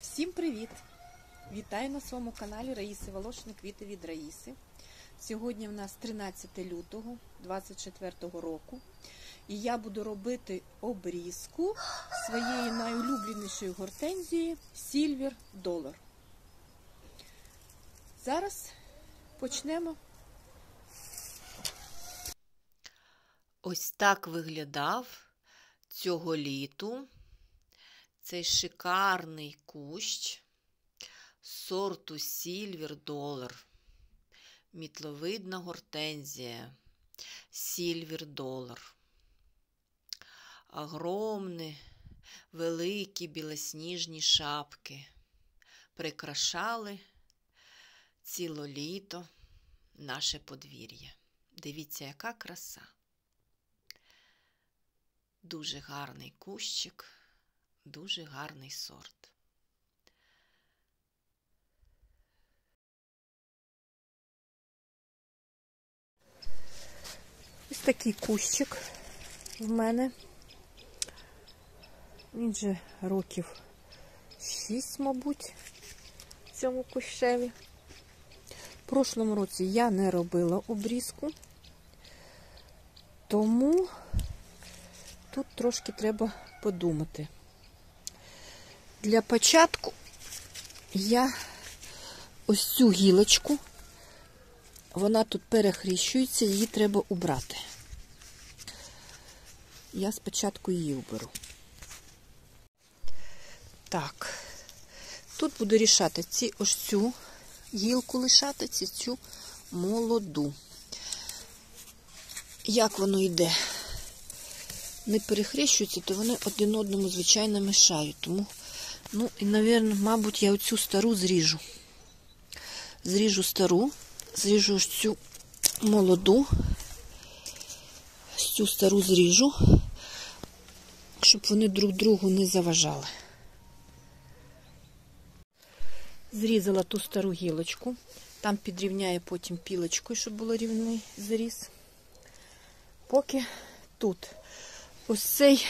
Всім привіт! Вітаю на своєму каналі Раїси Волошин, квіти від Раїси. Сьогодні в нас 13 лютого 2024 року. І я буду робити обрізку своєї найулюбленішої гортензії Silver Dollar. Зараз почнемо. Ось так виглядав цього літу цей шикарний кущ сорту Silver Dollar. Мітловидна гортензія Silver Dollar. Огромні, великі білосніжні шапки прикрашали ціле літо наше подвір'я. Дивіться, яка краса. Дуже гарний кущик, дуже гарний сорт. Ось такий кущик в мене. Він же років 6, мабуть, цьому кущеві. В прошлому році я не робила обрізку, тому тут трошки треба подумати. Для початку я ось цю гілочку, вона тут перехрещується, її треба убрати. Я спочатку її уберу. Так, тут буду рішати ось цю гілку лишати, цю молоду. Як воно йде? Не перехрещуються, то вони один одному, звичайно, мешають. Тому, і, мабуть, я оцю стару зріжу. Зріжу стару, зріжу ось цю молоду, цю стару зріжу, щоб вони друг другу не заважали. Зрізала ту стару гілочку, там підрівняю потім пілочкою, щоб було рівний зріз. Поки тут ось цей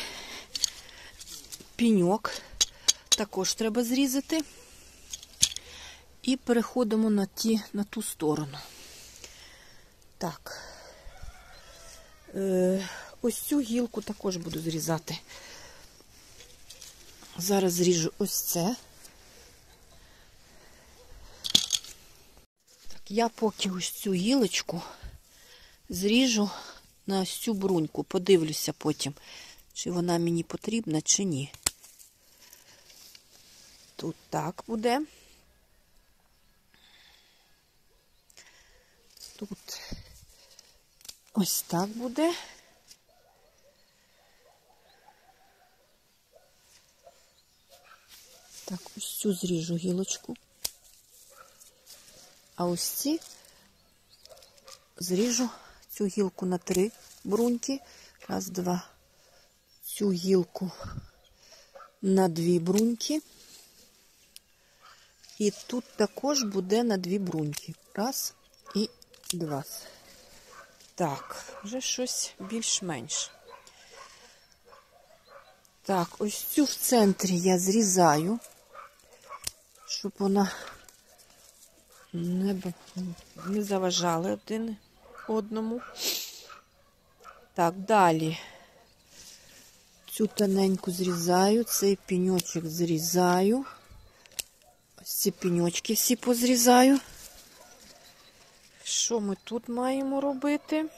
пеньок також треба зрізати. І переходимо на ту сторону. Так. Ось цю гілку також буду зрізати. Зараз зріжу ось це. Так, я поки ось цю гілочку зріжу на ось цю бруньку. Подивлюся потім, чи вона мені потрібна, чи ні. Тут так буде. Тут ось так буде. Так, ось цю зріжу гілочку. А ось ці зріжу цю гілку на 3 бруньки. Раз, два. Цю гілку на 2 бруньки. І тут також буде на 2 бруньки. Раз і 2. Так, вже щось більш-менш. Так, ось цю в центрі я зрізаю, щоб вона не заважала один одному. Так, далі цю тоненьку зрізаю, цей пеньочок зрізаю. Ось ці пеньочки всі позрізаю. Що ми тут маємо робити?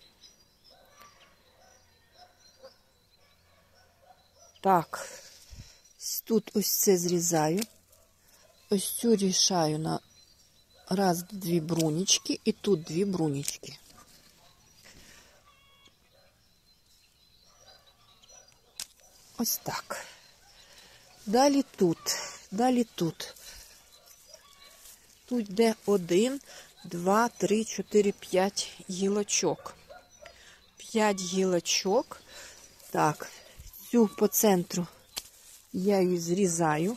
Так, тут ось це зрізаю. Ось цю рішаю на раз, 2 брунічки і тут 2 брунічки. Ось так. Далі тут. Тут йде 1, 2, 3, 4, 5 гілочок. 5 гілочок. Так, цю по центру я її зрізаю.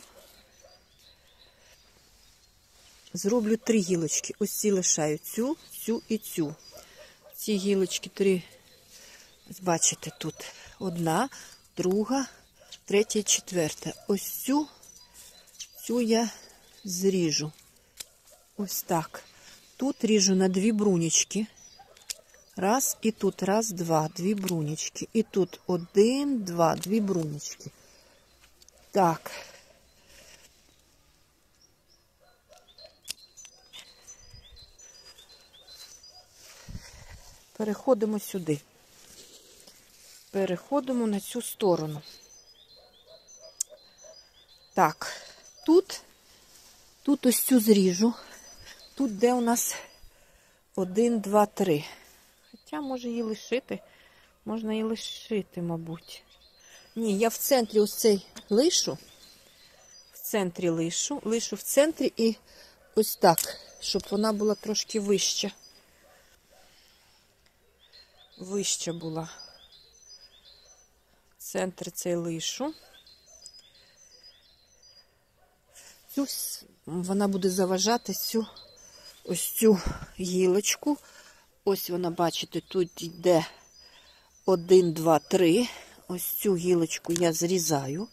Зроблю 3 гілочки. Ось ці лишаю цю і цю. Ці гілочки 3, бачите, тут 1, 2, 3, 4. Ось цю я зріжу. Ось так. Тут ріжу на 2 брунічки. Раз, і тут раз, 2, 2 брунічки. І тут 1, 2, 2 брунічки. Так. Переходимо сюди. Переходимо на цю сторону. Так, тут ось цю зріжу. Тут де у нас 1, 2, 3. Хоча, може її лишити. Можна її лишити, мабуть. Ні, я в центрі ось цей лишу. В центрі лишу в центрі і ось так, щоб вона була трошки вища. Вища була. Центр цей лишу. Вона буде заважати ось цю гілочку. Ось вона, бачите, тут йде 1, 2, 3. Ось цю гілочку я зрізаю.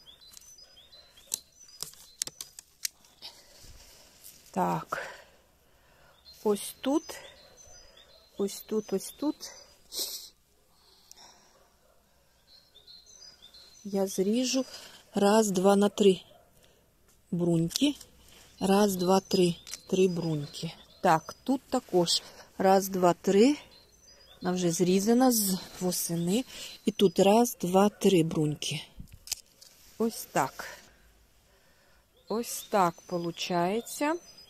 Так. Ось тут. Ось тут, ось тут. Я зріжу 1, 2 на 3 бруньки. 1, 2, 3. 3 бруньки. Так, тут також 1, 2, 3. Вона вже зрізана з восени. І тут 1, 2, 3 бруньки. Ось так. Ось так виходить.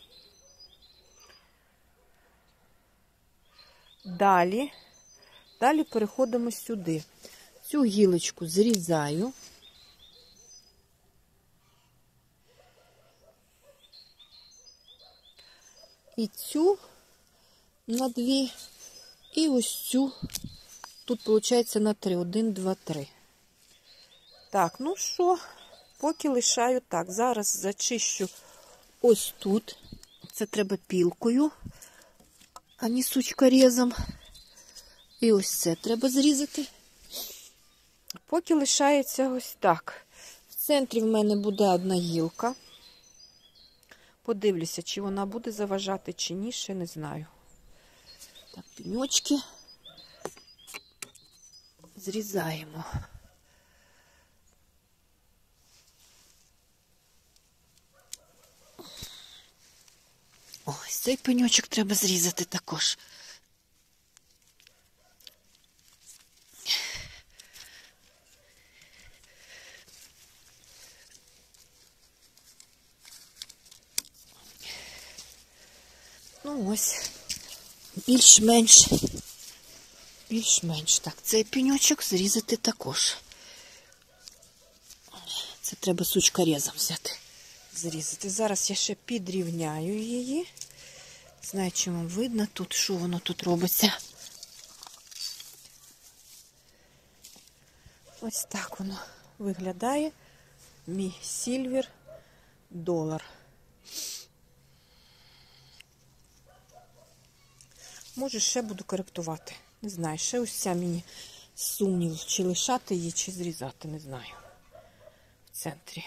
Далі переходимо сюди. Цю гілочку зрізаю. І цю на 2. І ось цю, тут виходить на 3. 1, 2, 3. Так, ну що, поки лишаю так. Зараз зачищу ось тут. Це треба пілкою, а не сучкорезом. І ось це треба зрізати. Поки лишається ось так. В центрі в мене буде одна гілка. Подивлюся, чи вона буде заважати, чи ні, ще не знаю. Так, пеньочки зрізаємо. Ось цей пеньочок треба зрізати також. Ну ось, більш-менш. Так, цей пеньочок зрізати також. Це треба сучкорезом взяти, зрізати. Зараз я ще підрівняю її. Не знаю, чи вам видно тут, що воно тут робиться. Ось так воно виглядає. Мій Silver Dollar. Може, ще буду коректувати. Не знаю, ще ось ця мені сумнів, чи лишати її, чи зрізати, не знаю. В центрі.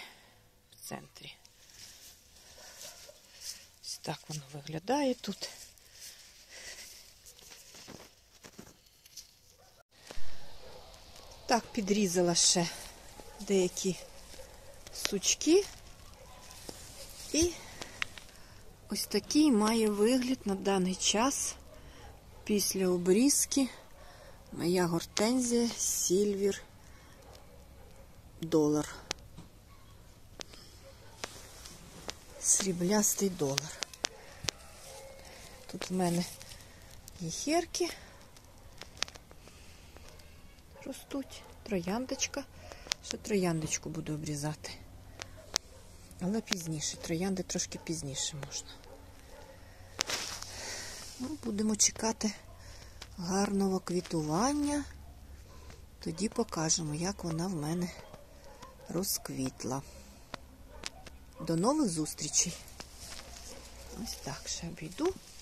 Ось так воно виглядає тут. Так, підрізала ще деякі сучки. І ось такий має вигляд на даний час. Після обрізки моя гортензія Silver Dollar. Сріблястий долар. Тут в мене єхерки ростуть, трояндочка. Ще трояндочку буду обрізати. Але пізніше, троянди трошки пізніше можна. Ну, будемо чекати гарного квітування. Тоді покажемо, як вона в мене розквітла. До нових зустрічей. Ось так ще обійду.